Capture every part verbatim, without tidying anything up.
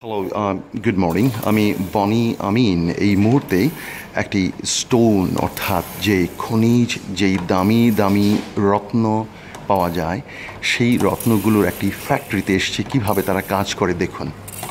Hello, good morning. আমি বনি আমিন এই মুহূর্তে একটি স্টোন অর্থাৎ যে খনিজ, যেই দামি দামি রত্ন পাওয়া যায় সেই রত্নগুলোর একটি ফ্যাক্টরিতে এসেছি। কীভাবে তারা কাজ করে দেখুন।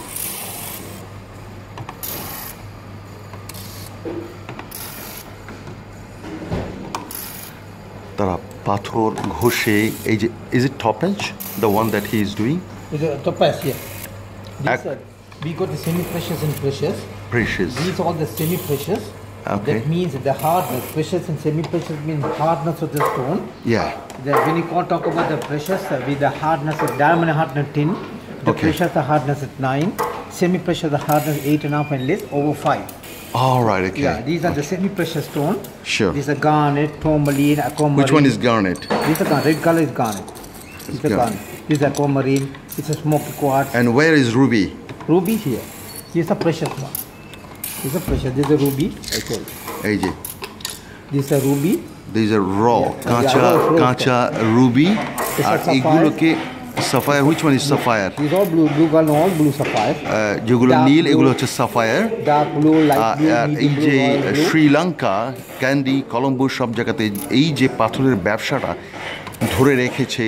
তারা পাথর ঘষে এই যে, is it topaz the one that he is doing? Topaz, yeah. These are, we got the semi-precious and precious. Precious. These are all the semi-precious. Okay. That means the hardness. Precious and semi-precious means hardness of the stone. Yeah. The, when you can't talk about the precious, uh, with the hardness of diamond hardness tin, the Okay. precious the hardness at nine, semi-precious the hardness eight and a half and less over five. All right, okay. Yeah, these are the semi-precious stone. Sure. These are garnet, tourmaline, aquamarine. Which one is garnet? This is garnet. Red color is garnet. This is garnet. garnet. This is aquamarine. It's a smoky quartz. And where is ruby? Ruby here. This is a precious one. This is a precious. This is a ruby. I told you. এই যে, This is a ruby. these are raw, Yeah, কাঁচা raw, raw. কাঁচা ruby. This আর is sapphire. এগুলোকে sapphire, which one is sapphire? These all blue, blue color, all blue sapphire. যেগুলো Dark নীল blue. এগুলো হচ্ছে Sapphire. Dark blue, light blue, আর এই medium যে blue, royal blue. Sri Lanka, candy, Colombo সব জায়গাতে এই যে পাথরের ব্যবসাটা ধরে রেখেছে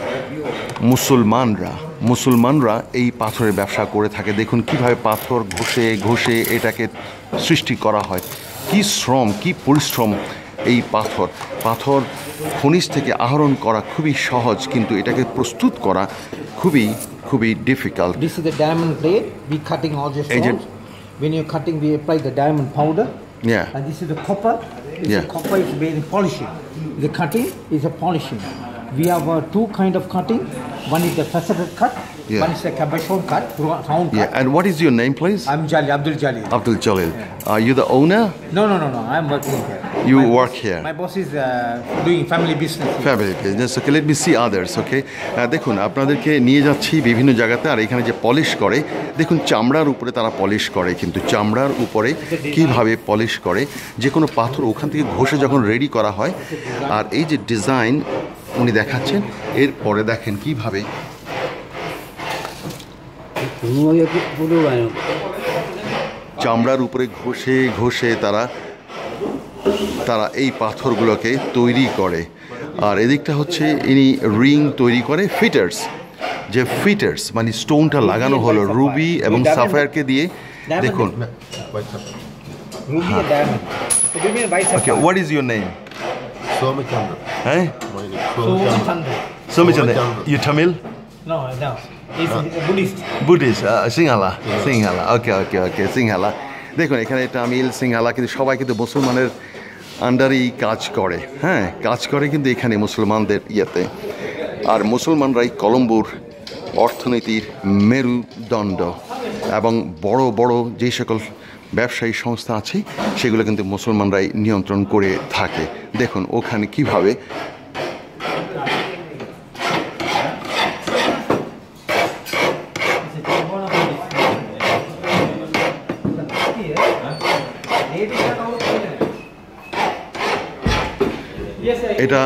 মুসলমানরা। মুসলমানরা এই পাথরের ব্যবসা করে থাকে। দেখুন কিভাবে পাথর ঘষে ঘষে এটাকে সৃষ্টি করা হয়। কি শ্রম, কি পরিশ্রম এই পাথর। পাথর খনিজ থেকে আহরণ করা খুবই সহজ, কিন্তু এটাকে প্রস্তুত করা খুবই খুবই difficult. This is the diamond blade. We cutting all the Agent. stones. When you're cutting, we apply the diamond powder. Yeah. And this is the copper. This Yeah. is copper is made in polishing. The cutting is a polishing. We have uh, two kind of cutting. One is the faceted cut. Yeah. One is the cabochon cut, round cut. Yeah, and what is your name, please? I'm Jali, Abdul Jali. Abdul Jalil. Are you the owner? No, no, no, no. I'm working here. You My work boss, here. My boss is uh, doing family business. here. Family business. Okay, let me see others. Okay, দেখুন আপনাদেরকে নিয়ে যাচ্ছি বিভিন্ন জায়গাতে। আর এখানে যে polish করে, দেখুন চামড়ার উপরে তারা পলিশ করে, কিন্তু চামড়ার উপরে কিভাবে পলিশ করে, যে কোনো পাথর ওখান থেকে ঘষে যখন রেডি করা হয়। আর এই যে ডিজাইন উনি দেখাচ্ছেন, এরপরে দেখেন কিভাবে চামড়ার উপরে ঘষে ঘষে তারা তারা এই পাথরগুলোকে তৈরি করে। আর এদিকটা হচ্ছে ইনি রিং তৈরি করে, ফিটার্স, যে ফিটার্স মানে স্টোনটা লাগানো হলো রুবি এবং সাফায়ারকে দিয়ে। দেখুন, Ruby and diamond. So give me a white okay, sapphire. What is your name? Somichandra. হ্যাঁ, My name. So Somichandra. Soumichandra, you Tamil? No, no. He's a Buddhist. Buddhist, Sinhala, Sinhala. Okay okay okay, Sinhala. দেখুন এখানে তামিল, সিংহালা, কিন্তু সবাই কিন্তু মুসলমানের আন্ডারেই কাজ করে। হ্যাঁ, কাজ করে কিন্তু এখানে মুসলমানদের ইয়েতে। আর মুসলমানরাই কলম্বোর অর্থনীতির মেরুদণ্ড, এবং বড় বড় যে সকল ব্যবসায়ী সংস্থা আছে সেগুলো কিন্তু মুসলমানরাই নিয়ন্ত্রণ করে থাকে। দেখুন ওখানে কিভাবে এটা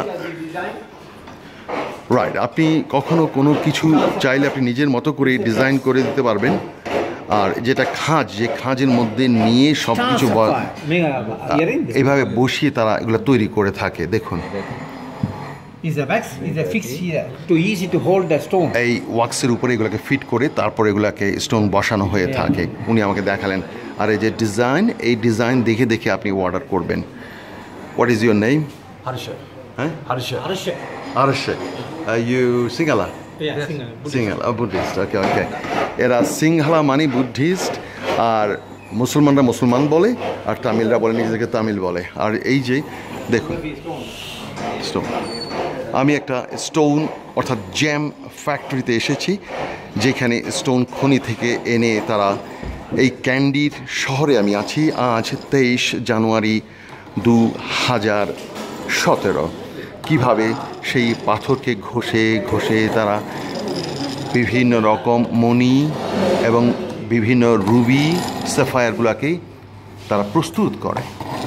রাইট। আপনি কখনো কোনো কিছু চাইলে আপনি নিজের মতো করে ডিজাইন করে দিতে পারবেন। আর যেটা খাঁজ, যে খাঁজের মধ্যে নিয়ে সব কিছু এইভাবে বসিয়ে তারা এগুলো তৈরি করে থাকে। দেখুন Is a wax is a fix here too easy to hold the stone. এই ওয়াক্সের উপরে এগুলোকে ফিট করে তারপর এগুলোকে স্টোন বসানো হয়ে থাকে। উনি আমাকে দেখালেন। আর এই যে ডিজাইন, এই ডিজাইন দেখে দেখে আপনি অর্ডার করবেন। What is your name? Harsha. হ্যাঁ, Harsha. Harsha. আরশে। You Sinhala? Yeah, singer. Sinhala, Buddhist. Okay okay, এরা সিংহালা মানে বুদ্ধিস্ট, আর মুসলমানরা মুসলমান বলে, আর তামিলরা বলে নিজেদেরকে তামিল বলে। আর এই যে দেখুন স্টোন, আমি একটা স্টোন অর্থাৎ জ্যাম ফ্যাক্টরিতে এসেছি, যেখানে স্টোন খনি থেকে এনে তারা এই ক্যান্ডির শহরে আমি আছি। আজ তেইশ জানুয়ারি দু হাজার সতেরো। কীভাবে সেই পাথরকে ঘষে ঘষে তারা বিভিন্ন রকম মণি এবং বিভিন্ন রুবি সাফায়ারগুলোকে তারা প্রস্তুত করে।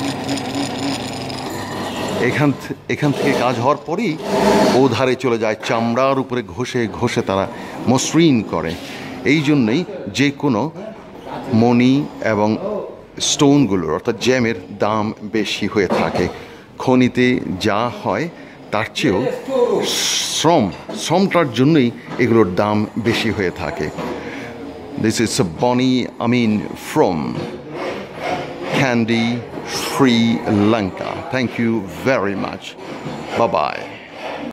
এখান এখান থেকে কাজ হওয়ার পরেই ও ধারে চলে যায়, চামড়ার উপরে ঘষে ঘষে তারা মসৃণ করে। এই জন্যই যে কোনো মণি এবং স্টোনগুলোর অর্থাৎ জ্যামের দাম বেশি হয়ে থাকে। খনিতে যা হয় তার চেয়েও শ্রম শ্রমটার জন্যই এগুলোর দাম বেশি হয়ে থাকে। This is Bonnie Amin from Kandy, Sri Lanka. Thank you very much. Bye-bye.